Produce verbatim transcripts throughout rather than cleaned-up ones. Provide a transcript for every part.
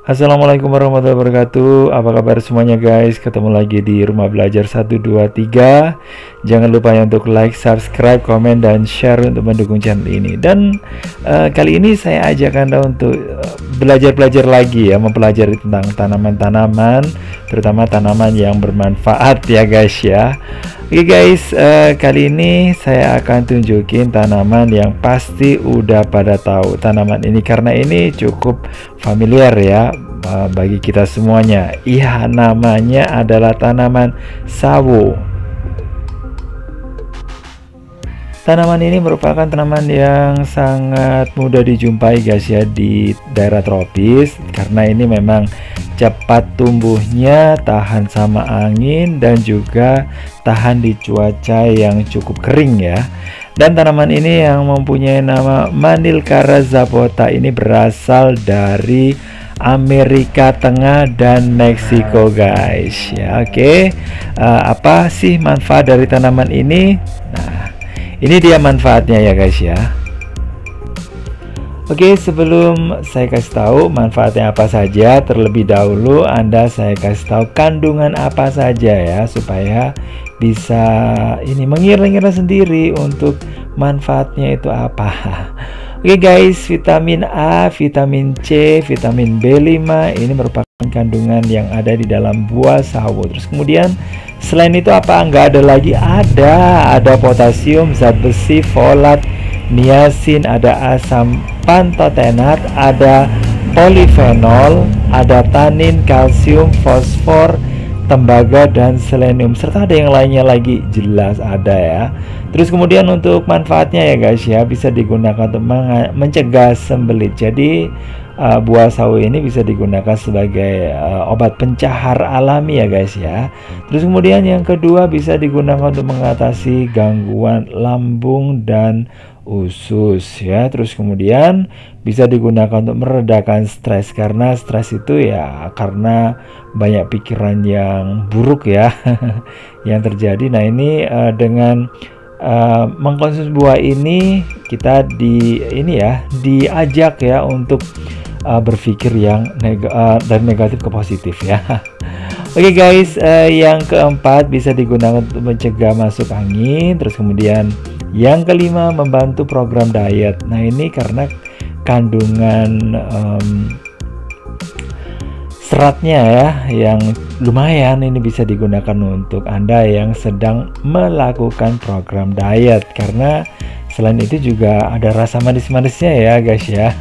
Assalamualaikum warahmatullahi wabarakatuh. Apa kabar semuanya guys? Ketemu lagi di Rumah Belajar satu dua tiga. Jangan lupa ya untuk like, subscribe, komen, dan share untuk mendukung channel ini. Dan uh, kali ini saya ajak Anda untuk belajar-belajar lagi ya, mempelajari tentang tanaman-tanaman, terutama tanaman yang bermanfaat ya guys ya. Oke guys, uh, kali ini saya akan tunjukin tanaman yang pasti udah pada tahu tanaman ini, karena ini cukup familiar ya uh, bagi kita semuanya. Iya, namanya adalah tanaman sawo. Tanaman ini merupakan tanaman yang sangat mudah dijumpai guys ya di daerah tropis, karena ini memang cepat tumbuhnya, tahan sama angin, dan juga tahan di cuaca yang cukup kering ya. Dan tanaman ini yang mempunyai nama Manilkara zapota ini berasal dari Amerika Tengah dan Meksiko guys ya. Oke, uh, apa sih manfaat dari tanaman ini? Nah, ini dia manfaatnya ya guys ya. Oke, sebelum saya kasih tahu manfaatnya apa saja, terlebih dahulu Anda saya kasih tahu kandungan apa saja ya, supaya bisa ini mengira-ngira sendiri untuk manfaatnya itu apa. Oke guys, vitamin A, vitamin C, vitamin B lima ini merupakan kandungan yang ada di dalam buah sawo. Terus kemudian selain itu apa? Enggak ada lagi? Ada, ada potasium, zat besi, folat, niacin, ada asam pantotenat, ada polifenol, ada tanin, kalsium, fosfor, tembaga, dan selenium, serta ada yang lainnya lagi, jelas ada ya. Terus kemudian untuk manfaatnya ya guys ya, bisa digunakan untuk mencegah sembelit. Jadi uh, buah sawo ini bisa digunakan sebagai uh, obat pencahar alami ya guys ya. Terus kemudian yang kedua, bisa digunakan untuk mengatasi gangguan lambung dan usus ya. Terus kemudian bisa digunakan untuk meredakan stres, karena stres itu ya karena banyak pikiran yang buruk ya yang terjadi. Nah ini uh, dengan uh, mengkonsumsi buah ini, kita di ini ya diajak ya untuk uh, berpikir yang neg uh, dari negatif ke positif ya. Oke okay guys, uh, yang keempat, bisa digunakan untuk mencegah masuk angin. Terus kemudian yang kelima, membantu program diet. Nah ini karena kandungan um, seratnya ya yang lumayan, ini bisa digunakan untuk Anda yang sedang melakukan program diet, karena selain itu juga ada rasa manis-manisnya ya guys ya.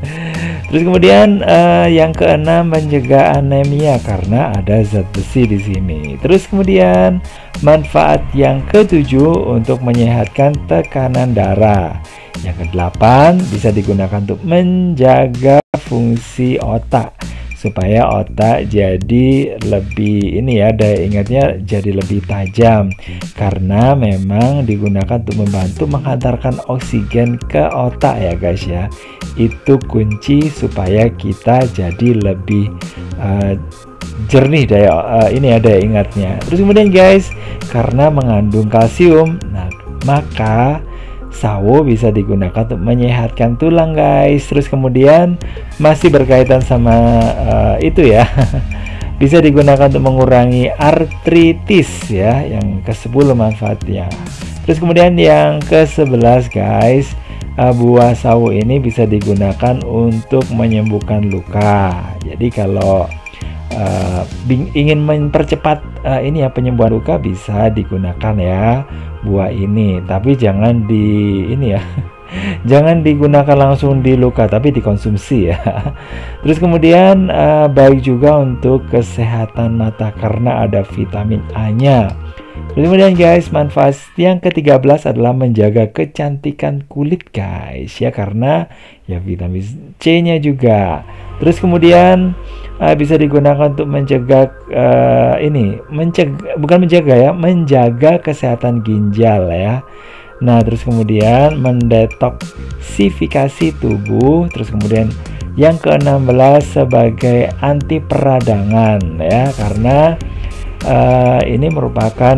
Terus kemudian uh, yang keenam, mencegah anemia karena ada zat besi di sini. Terus kemudian manfaat yang ketujuh, untuk menyehatkan tekanan darah. Yang kedelapan, bisa digunakan untuk menjaga fungsi otak, supaya otak jadi lebih ini ya, daya ingatnya jadi lebih tajam, karena memang digunakan untuk membantu menghantarkan oksigen ke otak ya guys ya. Itu kunci supaya kita jadi lebih uh, jernih daya uh, ini ya, daya ingatnya. Terus kemudian guys, karena mengandung kalsium, nah maka sawo bisa digunakan untuk menyehatkan tulang guys. Terus kemudian masih berkaitan sama uh, itu ya bisa digunakan untuk mengurangi artritis ya, yang ke sepuluh manfaatnya. Terus kemudian yang ke sebelas guys, uh, buah sawo ini bisa digunakan untuk menyembuhkan luka. Jadi kalau uh, ingin mempercepat uh, ini ya penyembuhan luka, bisa digunakan ya buah ini, tapi jangan di ini ya jangan digunakan langsung di luka, tapi dikonsumsi ya. Terus kemudian uh, baik juga untuk kesehatan mata karena ada vitamin A nya. Terus kemudian guys, manfaat yang ke tiga belas adalah menjaga kecantikan kulit guys ya, karena ya vitamin C nya juga. Terus kemudian uh, bisa digunakan untuk mencegah uh, ini mencegah bukan menjaga ya menjaga kesehatan ginjal ya. Nah terus kemudian mendetoksifikasi tubuh. Terus kemudian yang ke enam belas, sebagai anti peradangan ya, karena uh, ini merupakan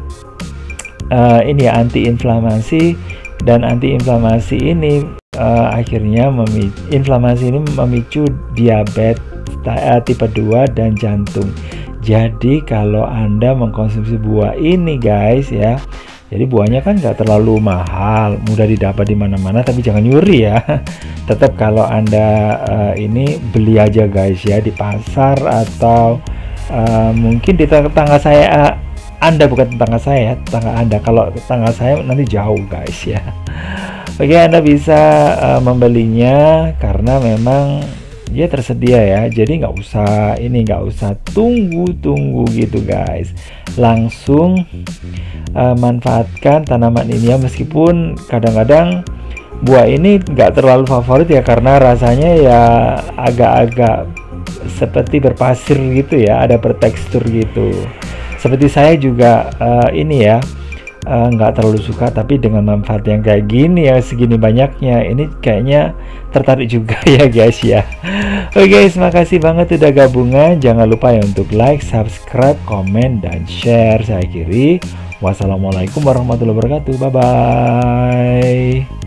uh, ini ya anti inflamasi, dan anti inflamasi ini uh, akhirnya memicu, inflamasi ini memicu diabetes tipe dua dan jantung. Jadi kalau Anda mengkonsumsi buah ini guys ya, jadi buahnya kan nggak terlalu mahal, mudah didapat di mana-mana, tapi jangan nyuri ya. Tetap kalau Anda uh, ini beli aja guys ya di pasar atau uh, mungkin di tetangga saya. Uh, Anda bukan tetangga saya, tetangga Anda. Kalau tetangga saya nanti jauh guys ya. Oke, Anda bisa uh, membelinya karena memang dia tersedia ya, jadi nggak usah ini nggak usah tunggu-tunggu gitu guys, langsung uh, manfaatkan tanaman ini ya. Meskipun kadang-kadang buah ini nggak terlalu favorit ya, karena rasanya ya agak-agak seperti berpasir gitu ya, ada bertekstur gitu. Seperti saya juga uh, ini ya nggak uh, terlalu suka, tapi dengan manfaat yang kayak gini ya, segini banyaknya, ini kayaknya tertarik juga ya guys ya. Oke guys, makasih banget udah gabungan. Jangan lupa ya untuk like, subscribe, komen, dan share. Saya akhiri, wassalamualaikum warahmatullahi wabarakatuh. Bye bye.